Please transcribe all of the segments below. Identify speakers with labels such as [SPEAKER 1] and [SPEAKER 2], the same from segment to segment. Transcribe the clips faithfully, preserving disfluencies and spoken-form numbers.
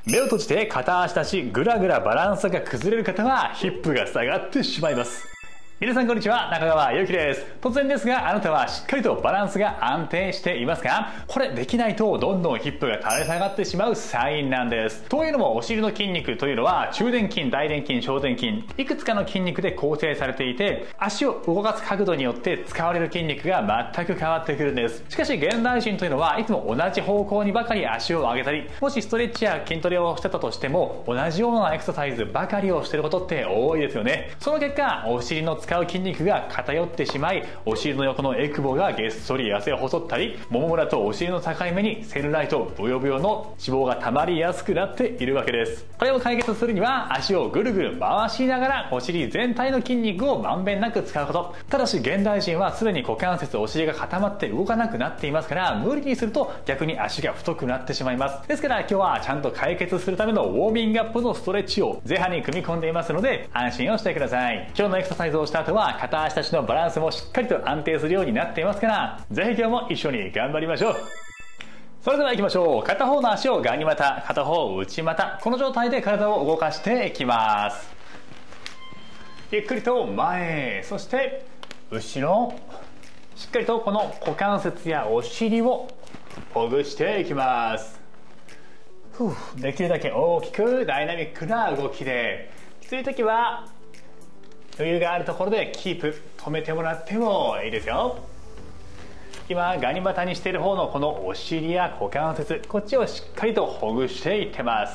[SPEAKER 1] 目を閉じて片足立ち、ぐらぐらバランスが崩れる方はヒップが下がってしまいます。皆さんこんにちは、中川祐希です。突然ですが、あなたはしっかりとバランスが安定していますか？これできないとどんどんヒップが垂れ下がってしまうサインなんです。というのも、お尻の筋肉というのは中殿筋、大殿筋、小殿筋、いくつかの筋肉で構成されていて、足を動かす角度によって使われる筋肉が全く変わってくるんです。しかし現代人というのはいつも同じ方向にばかり足を上げたり、もしストレッチや筋トレをしてたとしても同じようなエクササイズばかりをしていることって多いですよね。その結果、お尻の使う筋肉が偏ってしまい、お尻の横のエクボがげっそり痩せ細ったり、もも裏とお尻の境目にセルライト、ブヨブヨの脂肪が溜まりやすくなっているわけです。これを解決するには、足をぐるぐる回しながらお尻全体の筋肉をまんべんなく使うこと。ただし現代人はすでに股関節、お尻が固まって動かなくなっていますから、無理にすると逆に足が太くなってしまいます。ですから今日はちゃんと解決するためのウォーミングアップのストレッチを前半に組み込んでいますので、安心をしてください。今日のエクササイズをした後は片足立ちのバランスもしっかりと安定するようになっていますから、ぜひ今日も一緒に頑張りましょう。それでは行きましょう。片方の足をガニ股、片方内股、この状態で体を動かしていきます。ゆっくりと前、そして後ろ、しっかりとこの股関節やお尻をほぐしていきます。ふう、できるだけ大きくダイナミックな動きで、きつい時は余裕があるところでキープ、止めてもらってもいいですよ。今ガニ股にしている方のこのお尻や股関節、こっちをしっかりとほぐしていってます。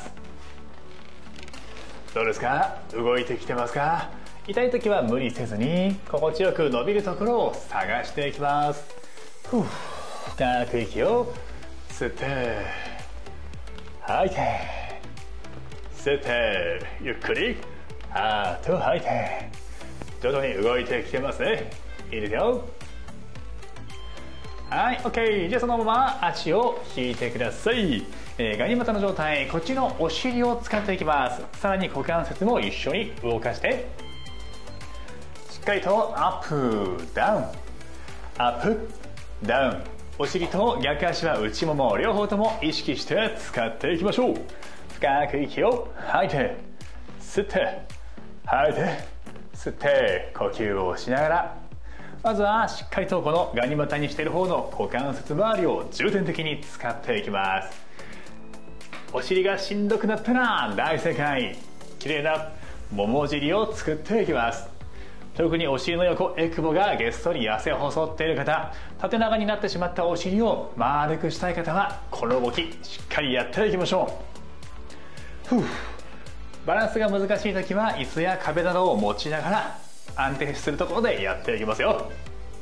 [SPEAKER 1] どうですか？動いてきてますか？痛い時は無理せずに心地よく伸びるところを探していきます。ふう、深く息を吸って吐いて、吸ってゆっくりあーと吐いて、徐々に動いてきてますね。いいですよ。はい、 OK。 じゃあそのまま足を引いてください。えー、ガニ股の状態、こっちのお尻を使っていきます。さらに股関節も一緒に動かして、しっかりとアップダウン、アップダウン。お尻と逆足は内もも両方とも意識して使っていきましょう。深く息を吐いて、吸って吐いて、吸って呼吸をしながら、まずはしっかりとこのガニ股にしている方の股関節周りを重点的に使っていきます。お尻がしんどくなったら大正解。綺麗なもも尻を作っていきます。特にお尻の横、エクボがげっそり痩せ細っている方、縦長になってしまったお尻を丸くしたい方はこの動きしっかりやっていきましょう。ふう、バランスが難しい時は椅子や壁などを持ちながら安定するところでやっていきますよ。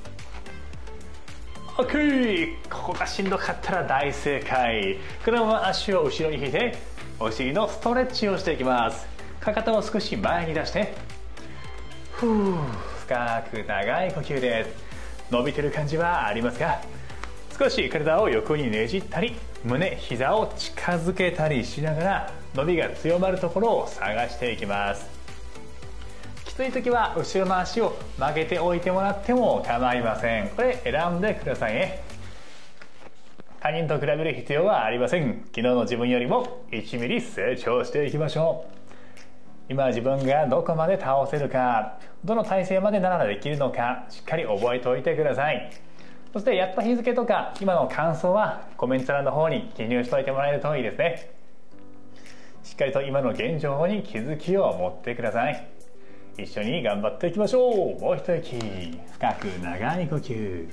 [SPEAKER 1] OK。 ここがしんどかったら大正解。このまま足を後ろに引いてお尻のストレッチをしていきます。かかとを少し前に出して、ふう、深く長い呼吸です。伸びてる感じはありますか？少し体を横にねじったり、胸、膝を近づけたりしながら伸びが強まるところを探していきます。きつい時は後ろの足を曲げておいてもらっても構いません。これ選んでくださいね。他人と比べる必要はありません。昨日の自分よりもいちミリ成長していきましょう。今自分がどこまで倒せるか、どの体勢までならできるのか、しっかり覚えておいてください。そしてやった日付とか今の感想はコメント欄の方に記入しておいてもらえるといいですね。しっかりと今の現状に気づきを持ってください。一緒に頑張っていきましょう。もう一息、深く長い呼吸。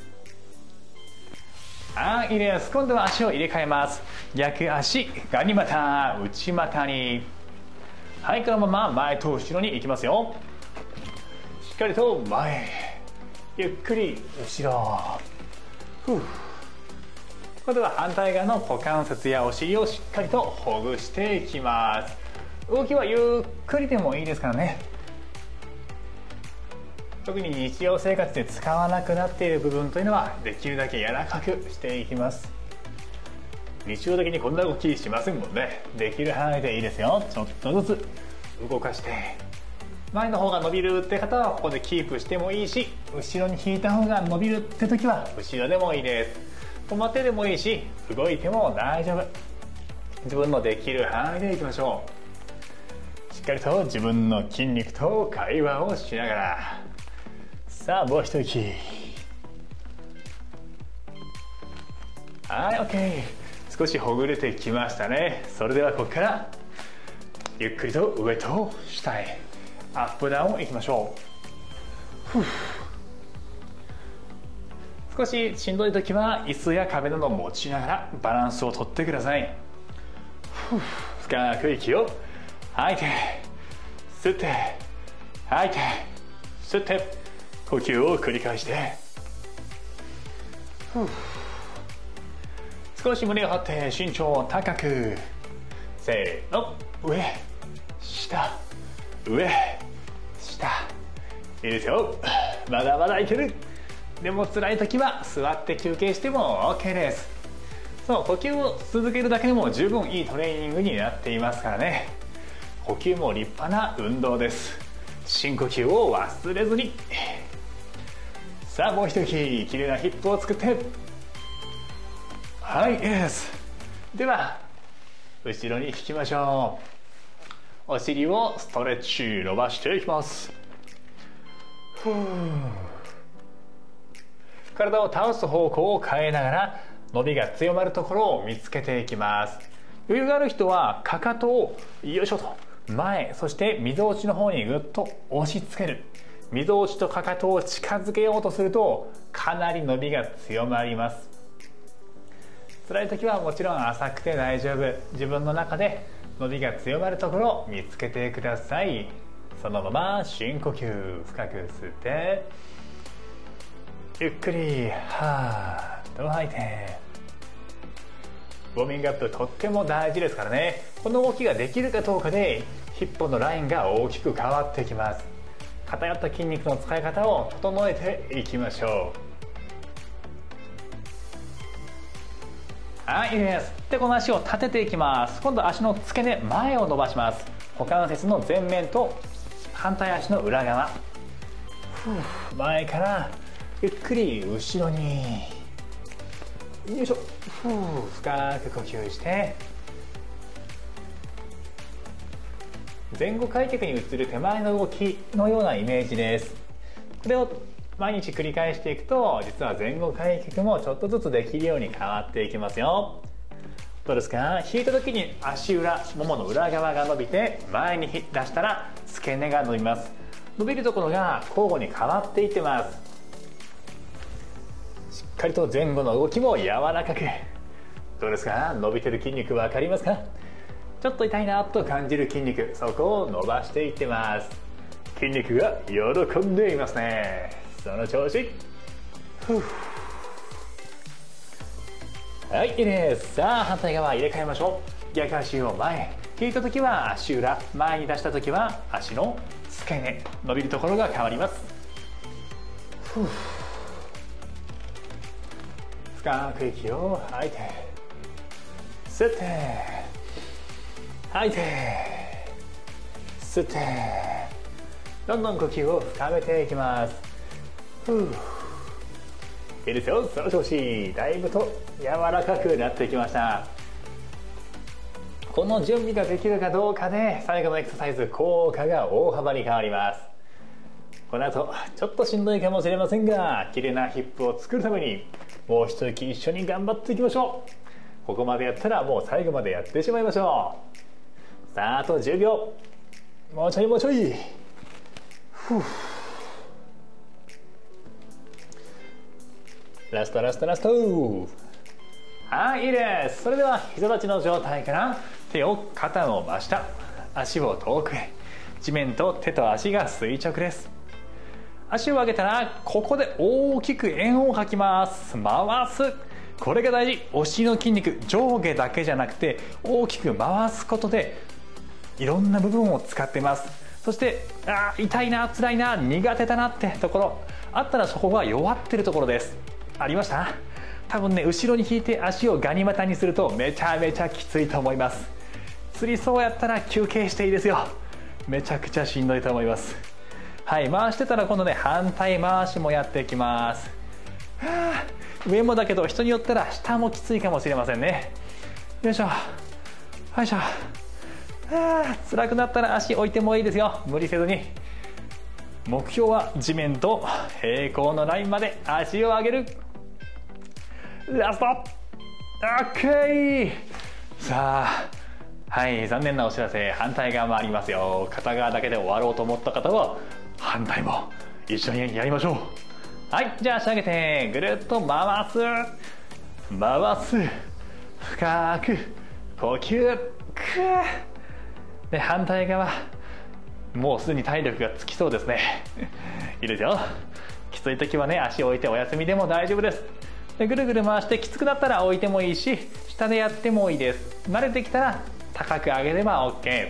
[SPEAKER 1] はい、いいです。今度は足を入れ替えます。逆足、ガニ股、内股に。はい、このまま前と後ろに行きますよ。しっかりと前、ゆっくり後ろ。ふう。今度は反対側の股関節やお尻をしっかりとほぐしていきます。動きはゆっくりでもいいですからね。特に日常生活で使わなくなっている部分というのはできるだけ柔らかくしていきます。日常的にこんな動きしませんもんね。できる範囲でいいですよ。ちょっとずつ動かして、前の方が伸びるって方はここでキープしてもいいし、後ろに引いた方が伸びるって時は後ろでもいいです。止まってでもいいし、動いても大丈夫。 自分のできる範囲でいきましょう。しっかりと自分の筋肉と会話をしながら、さあもう一息。はい、 OK。 少しほぐれてきましたね。それではここからゆっくりと上と下へアップダウンいきましょう。少ししんどい時は椅子や壁などを持ちながらバランスをとってください。深く息を吐いて吸って吐いて吸って呼吸を繰り返して、少し胸を張って身長を高く、せーの、上下上下、いいですよ。まだまだいける。でも辛い時は座って休憩しても OK です。そう、呼吸を続けるだけでも十分いいトレーニングになっていますからね。呼吸も立派な運動です。深呼吸を忘れずに。さあもう一息、きれいなヒップを作って、はい、いいです。では後ろに引きましょう。お尻をストレッチ伸ばしていきます。ふう、体を倒す方向を変えながら伸びが強まるところを見つけていきます。余裕がある人はかかとをよいしょと前、そしてみぞおちの方にぐっと押し付ける。みぞおちとかかとを近づけようとするとかなり伸びが強まります。辛い時はもちろん浅くて大丈夫。自分の中で伸びが強まるところを見つけてください。そのまま深呼吸、深く吸ってゆっくりはーっと吐いて、ウォーミングアップとっても大事ですからね。この動きができるかどうかでヒップのラインが大きく変わってきます。偏った筋肉の使い方を整えていきましょう。はい、いいです。でこの足を立てていきます。今度足の付け根前を伸ばします。股関節の前面と反対足の裏側、前からゆっくり後ろに、よいしょ。深く呼吸して前後開脚に移る手前の動きのようなイメージです。これを毎日繰り返していくと、実は前後開脚もちょっとずつできるように変わっていきますよ。どうですか？引いた時に足裏、ももの裏側が伸びて前に出したら付け根が伸びます。伸びるところが交互に変わっていってます。しっかりと前後の動きも柔らかく。どうですか？伸びてる筋肉分かりますか？ちょっと痛いなと感じる筋肉、そこを伸ばしていってます。筋肉が喜んでいますね。その調子。ふう、はい、いいです。さあ反対側入れ替えましょう。逆足を前、引いた時は足裏、前に出した時は足の付け根、伸びるところが変わります。ふう、深く息を吐いて吸って吐いて吸って、どんどん呼吸を深めていきます。ふう、いいですよ。その調子。だいぶと柔らかくなってきました。この準備ができるかどうかで最後のエクササイズ効果が大幅に変わります。この後ちょっとしんどいかもしれませんが、綺麗なヒップを作るためにもう一息一緒に頑張っていきましょう。ここまでやったらもう最後までやってしまいましょう。さああとじゅうびょう、もうちょいもうちょい。ふう、ラストラストラスト。はい、いいです。それでは膝立ちの状態から手を肩の真下、足を遠くへ。地面と手と足が垂直です。足を上げたらここで大きく円を描きます。回す、これが大事。お尻の筋肉、上下だけじゃなくて大きく回すことでいろんな部分を使っています。そしてあー痛いな、辛いな、苦手だなってところあったら、そこが弱ってるところです。ありました？多分ね、後ろに引いて足をガニ股にするとめちゃめちゃきついと思います。つりそうやったら休憩していいですよ。めちゃくちゃしんどいと思います。はい、回してたら今度ね、反対回しもやっていきます。はあ、上もだけど人によったら下もきついかもしれませんね。よいしょ。 よいしょ。あー、辛くなったら足置いてもいいですよ。無理せずに。目標は地面と平行のラインまで足を上げる。ラスト。 OK。 さあ、はい、残念なお知らせ、反対側もありますよ。片側だけで終わろうと思った方は反対も一緒にやりましょう。はい、じゃあ足上げてぐるっと回す回す。深く呼吸。で、反対側、もうすでに体力がつきそうですね。いいですよ。きつい時はね、足を置いてお休みでも大丈夫です。で、ぐるぐる回して、きつくなったら置いてもいいし、下でやってもいいです。慣れてきたら高く上げれば OK。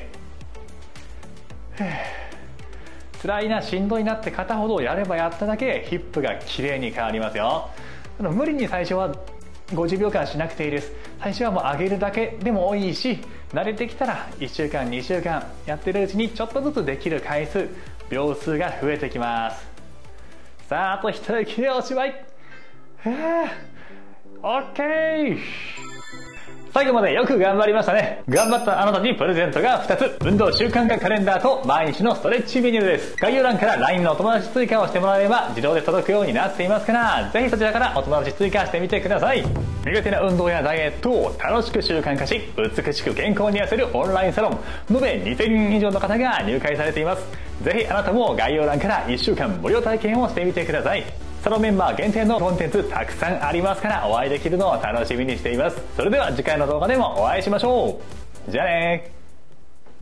[SPEAKER 1] 辛いな、しんどいなって方ほどやればやっただけヒップがきれいに変わりますよ。無理に最初はごじゅうびょうかんしなくていいです。最初はもう上げるだけでもいいし、慣れてきたらいっしゅうかんにしゅうかんやってるうちにちょっとずつできる回数、秒数が増えてきます。さあ、あと一息でおしまい。OK。最後までよく頑張りましたね。頑張ったあなたにプレゼントがふたつ。運動習慣化カレンダーと毎日のストレッチメニューです。概要欄から ライン のお友達追加をしてもらえれば自動で届くようになっていますから、ぜひそちらからお友達追加してみてください。苦手な運動やダイエットを楽しく習慣化し、美しく健康に痩せるオンラインサロン、延べにせんにん以上の方が入会されています。ぜひあなたも概要欄からいっしゅうかん無料体験をしてみてください。サロンメンバー限定のコンテンツたくさんありますから、お会いできるのを楽しみにしています。それでは次回の動画でもお会いしましょう。じゃあねー。